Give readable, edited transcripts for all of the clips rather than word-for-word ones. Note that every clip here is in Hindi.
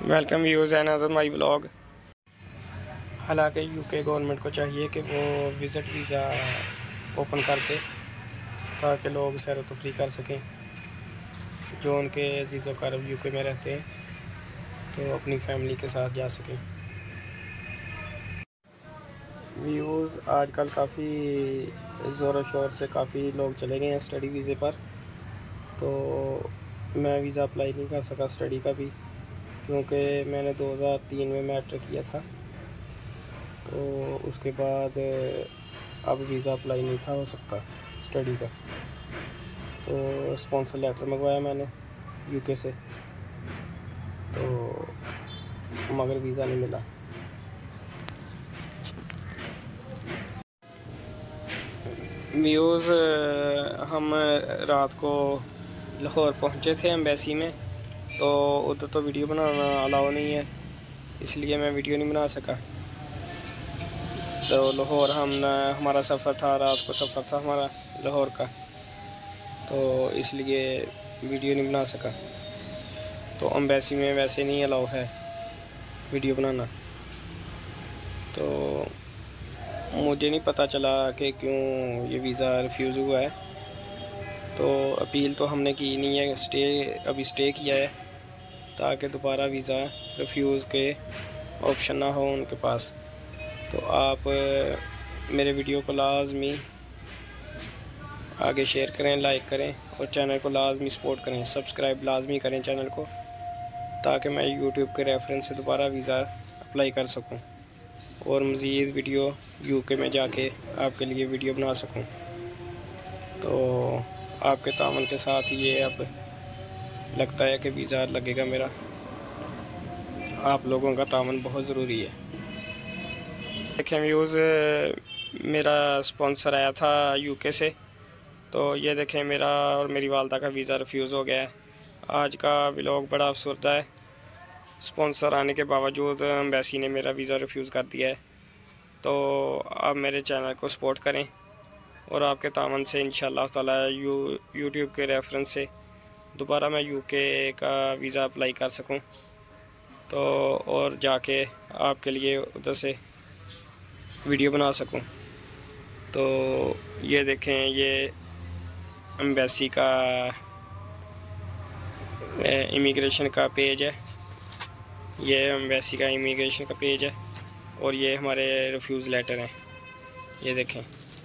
Welcome views and other my blog. हालांकि यूके गवर्नमेंट को चाहिए कि वो विज़िट वीज़ा ओपन कर दे ताकि लोग सैर व तफरी कर सकें, जो उनके अजीज़ व क़रीब यूके में रहते हैं तो अपनी फैमिली के साथ जा सकें। व्यूज़ आजकल काफ़ी ज़ोर शोर से काफ़ी लोग चले गए हैं स्टडी वीज़े पर, तो मैं वीज़ा अप्लाई नहीं कर सका स्टडी का भी, क्योंकि मैंने 2003 में मैट्रिक किया था। तो उसके बाद अब वीज़ा अप्लाई नहीं था हो सकता स्टडी का, तो स्पॉन्सर लेटर मंगवाया मैंने यूके से, तो मगर वीज़ा नहीं मिला। व्यूज़ हम रात को लाहौर पहुँचे थे एम्बेसी में, तो उधर तो वीडियो बनाना अलाउ नहीं है, इसलिए मैं वीडियो नहीं बना सका। तो लाहौर हमारा सफ़र था, रात को सफ़र था हमारा लाहौर का, तो इसलिए वीडियो नहीं बना सका। तो एम्बेसी में वैसे नहीं अलाउ है वीडियो बनाना, तो मुझे नहीं पता चला कि क्यों ये वीज़ा रिफ्यूज़ हुआ है। तो अपील तो हमने की नहीं है, अभी स्टे किया है ताकि दोबारा वीज़ा रिफ्यूज़ के ऑप्शन ना हो उनके पास। तो आप मेरे वीडियो को लाजमी आगे शेयर करें, लाइक करें और चैनल को लाजमी सपोर्ट करें, सब्सक्राइब लाजमी करें चैनल को, ताकि मैं यूट्यूब के रेफरेंस से दोबारा वीज़ा अप्लाई कर सकूं और मज़ीद वीडियो यूके में जाके आपके लिए वीडियो बना सकूं। तो आपके तामन के साथ ये अब लगता है कि वीज़ा लगेगा मेरा। आप लोगों का तामन बहुत ज़रूरी है। देखें व्यूज़, मेरा स्पॉन्सर आया था यूके से, तो ये देखें मेरा और मेरी वालदा का वीज़ा रिफ्यूज़ हो गया है। आज का व्लॉग बड़ा अफसरदा है, स्पॉन्सर आने के बावजूद एम्बेसी ने मेरा वीज़ा रिफ्यूज़ कर दिया है। तो आप मेरे चैनल को सपोर्ट करें और आपके तामन से इंशाअल्लाह ताला यूट्यूब के रेफरेंस से दोबारा मैं यूके का वीज़ा अप्लाई कर सकूं, तो और जाके आपके लिए उधर से वीडियो बना सकूं। तो ये देखें, ये एम्बेसी का इमिग्रेशन का पेज है, ये एम्बेसी का इमिग्रेशन का पेज है और ये हमारे रिफ्यूज़ लेटर हैं, ये देखें।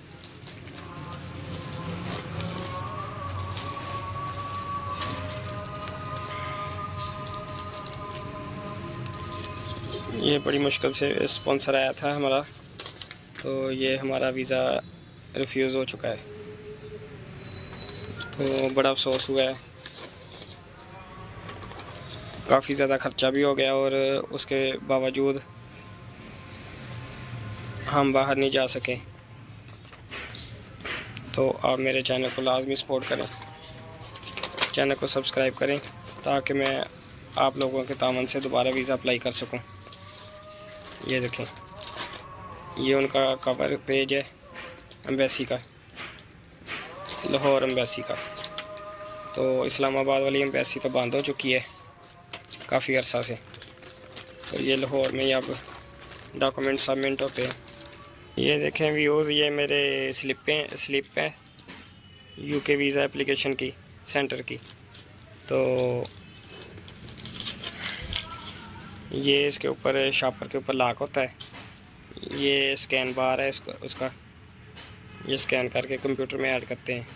ये बड़ी मुश्किल से स्पॉन्सर आया था हमारा, तो ये हमारा वीज़ा रिफ्यूज़ हो चुका है, तो बड़ा अफसोस हुआ है। काफ़ी ज़्यादा ख़र्चा भी हो गया और उसके बावजूद हम बाहर नहीं जा सके। तो आप मेरे चैनल को लाजमी सपोर्ट करें, चैनल को सब्सक्राइब करें, ताकि मैं आप लोगों के तामन से दोबारा वीज़ा अप्लाई कर सकूं। ये देखें, ये उनका कवर पेज है एम्बेसी का, लाहौर एम्बेसी का। तो इस्लामाबाद वाली एम्बेसी तो बंद हो चुकी है काफ़ी अर्सा से, तो ये लाहौर में ही अब डॉक्यूमेंट सबमिट होते हैं। ये देखें व्यूज़, ये मेरे स्लिप है यूके वीज़ा एप्लीकेशन की सेंटर की। तो ये इसके ऊपर शॉपर के ऊपर लॉक होता है, ये स्कैन बार है उसका, ये स्कैन करके कंप्यूटर में ऐड करते हैं।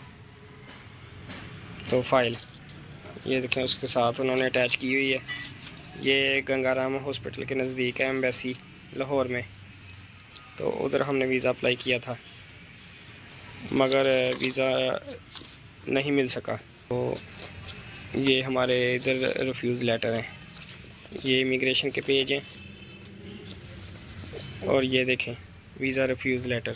तो फाइल ये देखें उसके साथ उन्होंने अटैच की हुई है। ये गंगाराम हॉस्पिटल के नज़दीक है एम्बेसी लाहौर में, तो उधर हमने वीज़ा अप्लाई किया था मगर वीज़ा नहीं मिल सका। तो ये हमारे इधर रिफ्यूज़ लेटर हैं, ये इमिग्रेशन के पेज हैं और ये देखें वीज़ा रिफ्यूज़ लेटर,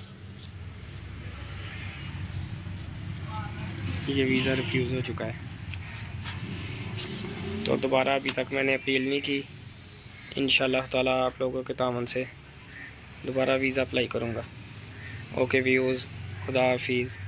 ये वीज़ा रिफ्यूज़ हो चुका है। तो दोबारा अभी तक मैंने अपील नहीं की, इंशाअल्लाह ताला आप लोगों के तामन से दोबारा वीज़ा अप्लाई करूँगा। ओके व्यूज़, खुदा हाफिज़।